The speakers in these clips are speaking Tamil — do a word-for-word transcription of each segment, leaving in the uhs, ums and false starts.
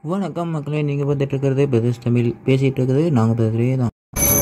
வணக்கம் மக்களே, நீங்கள் பார்த்துட்டு இருக்கிறது பிரதர்ஸ் தமிழ். பேசிகிட்டு இருக்கிறது நாங்கள் பிரதரே தான்.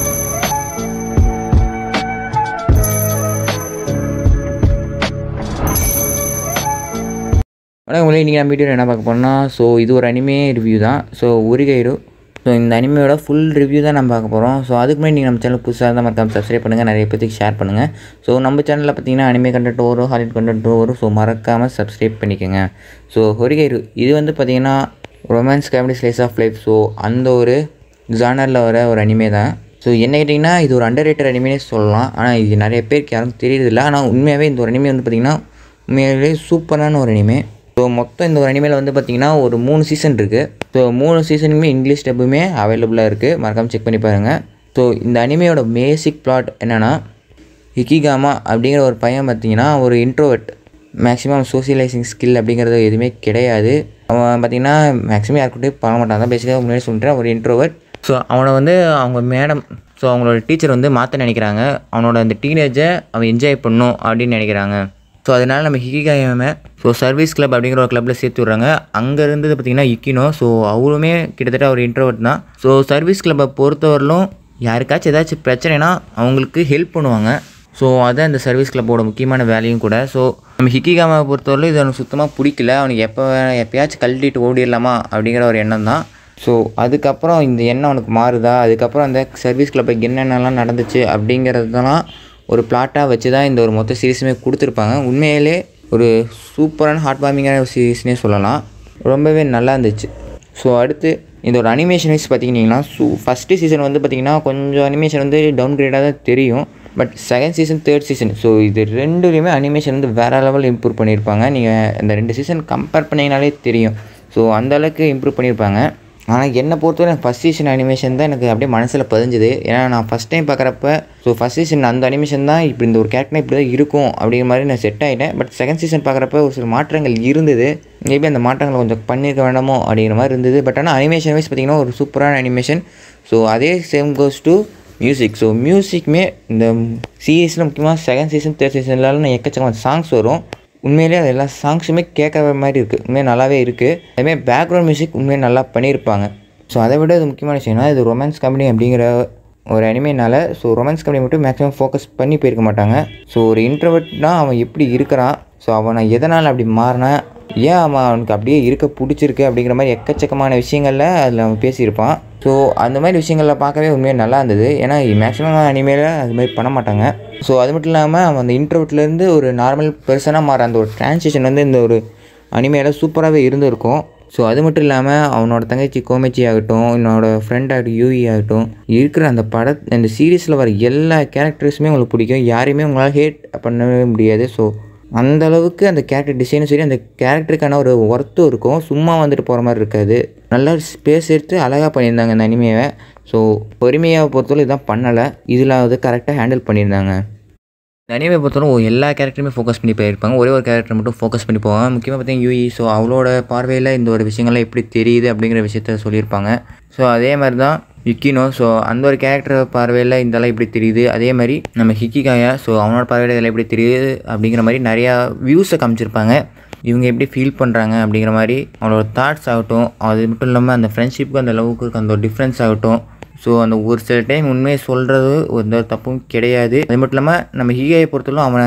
வணக்கம் மக்களே, இன்றைக்கி நம்ம வீடியோ என்ன பார்க்க போகிறோம்னா, ஸோ இது ஒரு அனிமே ரிவ்யூ தான். ஸோ ஒரிகைரு, ஸோ இந்த அனிமையோட ஃபுல் ரிவ்யூ தான் நம்ம பார்க்க போகிறோம். ஸோ அதுக்கு முன்னாடி நீங்கள் நம்ம சேனல் புதுசாக இருந்தால் மறக்காம சப்ஸ்கிரைப் பண்ணுங்கள், நிறைய பேருக்கு ஷேர் பண்ணுங்கள். ஸோ நம்ம சேனலில் பார்த்தீங்கன்னா அனிமே கண்டென்ட் வரும், ஹாலிவுட் கண்டென்ட் வரும். ஸோ மறக்காமல் சப்ஸ்கிரைப் பண்ணிக்கோங்க. ஸோ ஒரிகைரு இது வந்து பார்த்திங்கன்னா romance comedy slice of life. So அந்த ஒரு ஜானரில் வர ஒரு அனிமே தான். ஸோ என்ன கேட்டிங்கன்னா இது ஒரு அண்டர் ரேட்டட் அனிமே சொல்லலாம். ஆனால் இது நிறைய பேருக்கு யாரும் தெரியறதில்லை. ஆனால் உண்மையாகவே இந்த ஒரு அனிமே வந்து பார்த்திங்கன்னா உண்மையாகவே சூப்பரான ஒரு அனிமே. ஸோ மொத்தம் இந்த ஒரு அனிமேல வந்து பார்த்திங்கன்னா ஒரு மூணு சீசன் இருக்குது. ஸோ மூணு சீசனுமே இங்கிலீஷ் டப்புமே அவைலபிளாக இருக்குது, மறக்காமல் செக் பண்ணி பாருங்கள். ஸோ இந்த அனிமையோட பேசிக் பிளாட் என்னென்னா, இக்கிகாமா அப்படிங்கிற ஒரு பையன் பார்த்திங்கன்னா ஒரு இன்ட்ரோவர்ட். மேக்ஸிமம் சோசியலைசிங் ஸ்கில் அப்படிங்கிறது எதுவுமே கிடையாது. அவன் பார்த்திங்கன்னா மேக்ஸிமம் யாருக்கிட்டையும் பார்க்க மாட்டான் தான், பேசிக்காக முன்னாடி சொல்லிட்டு ஒரு இன்ட்ரோவர்ட். ஸோ அவனை வந்து அவங்க மேடம், ஸோ அவங்களோட டீச்சர் வந்து மாற்ற நினைக்கிறாங்க. அவனோட அந்த டீனேஜை அவன் என்ஜாய் பண்ணணும் அப்படின்னு நினைக்கிறாங்க. ஸோ அதனால் நம்ம ஹிகிகாயாமை ஸோ சர்வீஸ் கிளப் அப்படிங்கிற ஒரு கிளப்பில் சேர்த்து விட்றாங்க. அங்கே இருந்தது பார்த்திங்கன்னா யுக்கினோ. ஸோ அவருமே கிட்டத்தட்ட ஒரு இன்ட்ரோவர்ட் தான். ஸோ சர்வீஸ் கிளப்பை பொறுத்தவரையிலும் யாருக்காச்சும் ஏதாச்சும் பிரச்சனைனா அவங்களுக்கு ஹெல்ப் பண்ணுவாங்க. ஸோ அதான் இந்த சர்வீஸ் கிளப்போட முக்கியமான வேலையும் கூட. ஸோ நம்ம ஹிகிகாமாவை பொறுத்தவரையிலும் இது அவனுக்கு சுத்தமாக பிடிக்கல. அவனுக்கு எப்போ எப்போயாச்சும் கழட்டிட்டு ஓடிடலாமா அப்படிங்கிற ஒரு எண்ணம் தான். ஸோ அதுக்கப்புறம் இந்த எண்ணம் அவனுக்கு மாறுதா, அதுக்கப்புறம் அந்த சர்வீஸ் கிளப்புக்கு என்னென்னலாம் நடந்துச்சு அப்படிங்கிறதெல்லாம் ஒரு பிளாட்டாக வச்சு தான் இந்த ஒரு மொத்த சீரீஸுமே கொடுத்துருப்பாங்க. உண்மையிலே ஒரு சூப்பரான ஹார்ட் வார்மிங்கான ஒரு சீரீஸ்னே சொல்லலாம். ரொம்பவே நல்லா இருந்துச்சு. ஸோ அடுத்து இந்த ஒரு அனிமேஷன் வைஸ் பார்த்திங்கன்னா, ஸோ ஃபஸ்ட்டு சீசன் வந்து பார்த்திங்கன்னா கொஞ்சம் அனிமேஷன் வந்து டவுன் கிரேடாக தான் தெரியும். But second season, third season, so இது ரெண்டுலேயுமே அனிமேஷன் வந்து வேறு லெவல் இம்ப்ரூவ் பண்ணியிருப்பாங்க. நீங்கள் இந்த ரெண்டு சீசன் கம்பேர் பண்ணிங்கனாலே தெரியும். ஸோ அந்தளவுக்கு இம்ப்ரூவ் பண்ணியிருப்பாங்க. ஆனால் என்னை பொறுத்தவரை ஃபஸ்ட் சீசன் அனிமேஷன் தான் எனக்கு அப்படியே மனசில் பதிஞ்சுது. ஏன்னா நான் ஃபஸ்ட் டைம் பார்க்குறப்ப ஸோ ஃபஸ்ட் சீசன் அந்த அனிமேஷன் தான் இப்படி இந்த ஒரு கேரக்டர் இப்படி தான் இருக்கும் அப்படிங்கிற மாதிரி நான் செட் ஆகிட்டேன். பட் செகண்ட் சீசன் பார்க்குறப்ப ஒரு சில மாற்றங்கள் இருந்தது. மேபி அந்த மாற்றங்களை கொஞ்சம் பண்ணியிருக்க வேண்டாமோ அப்படிங்கிற மாதிரி இருந்தது. பட் ஆனால் அனிமேஷன் வைஸ் பார்த்திங்கன்னா ஒரு சூப்பரான அனிமேஷன். ஸோ அதே same goes to music. So மியூசிக்குமே இந்த சீரீஸில் முக்கியமாக செகண்ட் சீசன், தேர்ட் சீசன்லாம் எக்கச்சக்கமான சாங்ஸ் வரும். உண்மையிலே அது எல்லா சாங்ஸுமே கேட்குற மாதிரி இருக்குது, உண்மையாக நல்லாவே இருக்குது. அதுமாதிரி பேக்ரவுண்ட் மியூசிக் உண்மையாக நல்லா பண்ணியிருப்பாங்க. ஸோ அதை விட இது முக்கியமான விஷயம்னா, இது ரொமான்ஸ் காமெடி அப்படிங்கிற ஒரு அனிமேனால ஸோ ரொமான்ஸ் காமெடி மட்டும் மேக்ஸிமம் ஃபோக்கஸ் பண்ணி போயிருக்க மாட்டாங்க. ஸோ ஒரு இன்ட்ரோவர்ட்னா அவன் எப்படி இருக்கிறான், ஸோ அவனை எதனால் அப்படி மாறினா, ஏன் அவன் அவனுக்கு அப்படியே இருக்க பிடிச்சிருக்கு அப்படிங்கிற மாதிரி எக்கச்சக்கமான விஷயங்களில் அதில் அவன் பேசியிருப்பான். ஸோ அந்த மாதிரி விஷயங்களில் பார்க்கவே உண்மையாக நல்லா இருந்தது. ஏன்னா மேக்ஸிமம் அனிமேல அது மாதிரி பண்ண மாட்டாங்க. ஸோ அது மட்டும் இல்லாமல் அவன் அந்த இன்ட்ரோவர்ட்லேருந்து ஒரு நார்மல் பர்சனாக மாற அந்த ஒரு ட்ரான்சிஷன் வந்து இந்த ஒரு அனிமேல சூப்பராகவே இருந்திருக்கும். ஸோ அது மட்டும் இல்லாமல் அவனோட தங்கச்சி கோமச்சி ஆகட்டும், என்னோடய ஃப்ரெண்ட் ஆகட்டும், யூஇ ஆகட்டும், இருக்கிற அந்த பட அந்த சீரீஸில் வர எல்லா கேரக்டர்ஸுமே உங்களுக்கு பிடிக்கும். யாரையுமே உங்களால் ஹேட் பண்ணவே முடியாது. ஸோ அந்தளவுக்கு அந்த கேரக்டர் டிசைனும் சரி, அந்த கேரக்டருக்கான ஒரு ஒர்த்தும் இருக்கும். சும்மா வந்துட்டு போகிற மாதிரி இருக்காது. நல்லா ஸ்பேஸ் எடுத்து அழகாக பண்ணியிருந்தாங்க இந்த அனிமேவை. ஸோ பொறுமையாக பொறுத்தவரை இதுதான் பண்ணலை, இதில் அது கரெக்டாக ஹேண்டில் பண்ணியிருந்தாங்க. இந்த அனிமே பொறுத்தவரை எல்லா கேரக்டருமே ஃபோக்கஸ் பண்ணி போயிருப்பாங்க. ஒரே ஒரு கேரக்டர் மட்டும் ஃபோக்கஸ் பண்ணி போவாங்க. முக்கியமாக பார்த்தீங்கன்னா யூஇ. ஸோ அவளோட பார்வையில் இந்த ஒரு விஷயங்கள்லாம் எப்படி தெரியுது அப்படிங்கிற விஷயத்த சொல்லியிருப்பாங்க. ஸோ அதே மாதிரி தான் யுக்கினோ. ஸோ அந்த ஒரு கேரக்டர் பார்வையில் இதெல்லாம் எப்படி தெரியுது, அதே மாதிரி நம்ம ஹிகிகாயா, ஸோ அவனோட பார்வையில் இதெல்லாம் எப்படி தெரியுது அப்படிங்கிற மாதிரி நிறையா வியூஸை காமிச்சிருப்பாங்க. இவங்க எப்படி ஃபீல் பண்ணுறாங்க அப்படிங்கிற மாதிரி அவனோட தாட்ஸ் ஆகட்டும். அது மட்டும் இல்லாமல் அந்த ஃப்ரெண்ட்ஷிப்புக்கு அந்த லவ்வுக்கு இருக்க அந்த ஒரு டிஃப்ரென்ஸ் ஆகட்டும். ஸோ அந்த ஒரு சில டைம் உண்மையை சொல்கிறது எந்த தப்பும் கிடையாது. அது மட்டும் இல்லாமல் நம்ம ஹீகாயை பொறுத்தவரைக்கும் அவனை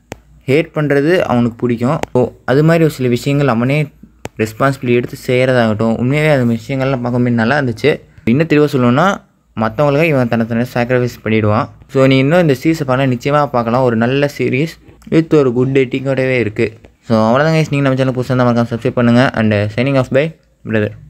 ஹேட் பண்ணுறது அவனுக்கு பிடிக்கும். ஸோ அது மாதிரி ஒரு சில விஷயங்கள் அவனே ரெஸ்பான்சிபிலிட்டி எடுத்து செய்கிறதாகட்டும், உண்மையாகவே அந்த விஷயங்கள்லாம் பார்க்கும்போது நல்லா இருந்துச்சு. இன்னும் தெளிவாக சொல்லணுன்னா, மற்றவங்களுக்கு இவன் தன்னை தன்னை சாக்ரிஃபைஸ் பண்ணிவிடுவான். ஸோ நீ இன்னும் இந்த சீரீஸை பார்க்கலாம், நிச்சயமாக பார்க்கலாம். ஒரு நல்ல சீரீஸ் வித் ஒரு குட் டேட்டிங்கோடவே இருக்குது. ஸோ அவ்வளோதாங்க. நீங்கள் நம்ம சேனல் புதுசாக தான் மறக்காம சப்ஸ்கிரைப் பண்ணுங்கள். And signing off by brother.